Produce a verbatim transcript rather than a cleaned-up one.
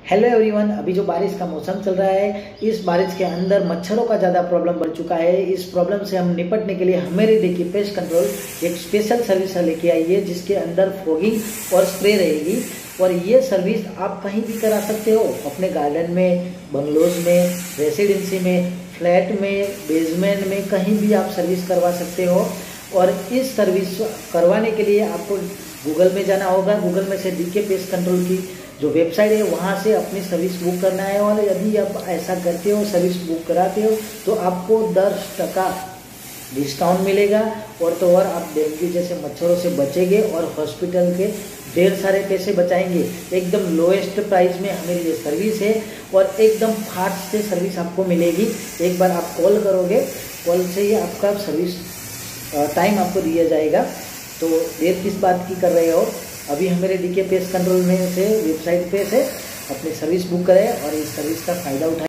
Hello everyone, अभी जो बारिश का मौसम चल रहा है, इस बारिश के अंदर मच्छरों का ज़्यादा प्रॉब्लम बढ़ चुका है। इस प्रॉब्लम से हम निपटने के लिए हमारे देखिए पेस्ट कंट्रोल एक स्पेशल सर्विस लेके आई है, जिसके अंदर फॉगिंग और स्प्रे रहेगी। और ये सर्विस आप कहीं भी करा सकते हो, अपने गार्डन में, बंगलोज में, रेसिडेंसी में, फ्लैट में, बेसमेंट में, कहीं भी आप सर्विस करवा सकते हो। और इस सर्विस करवाने के लिए आपको गूगल में जाना होगा। गूगल में से डीके पेस्ट कंट्रोल की जो वेबसाइट है वहाँ से अपनी सर्विस बुक करना है। और यदि आप ऐसा करते हो, सर्विस बुक कराते हो, तो आपको दस टका डिस्काउंट मिलेगा। और तो और आप डेंगू जैसे मच्छरों से बचेंगे और हॉस्पिटल के ढेर सारे पैसे बचाएंगे। एकदम लोएस्ट प्राइस में हमारी ये सर्विस है और एकदम फास्ट से सर्विस आपको मिलेगी। एक बार आप कॉल करोगे, कॉल से ही आपका सर्विस टाइम आपको दिया जाएगा। तो देर किस बात की कर रहे हो, अभी हमारे डीके पेस्ट कंट्रोल में से वेबसाइट पे से अपनी सर्विस बुक करें और इस सर्विस का फ़ायदा उठाएं।